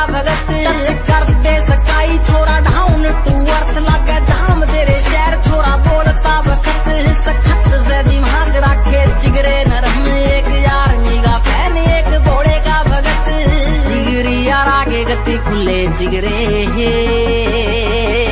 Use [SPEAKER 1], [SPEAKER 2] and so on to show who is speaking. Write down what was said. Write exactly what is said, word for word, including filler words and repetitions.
[SPEAKER 1] भगत touch कर दे सकाई छोरा डाउन टू अर्थ लागे धाम तेरे शहर छोरा बोलता वक्त सखत से दिमाग रखे जिगरे नरम एक आर्मी का फैन एक घोड़े का भगत जिगरी यार आगे गति खुले जिगरे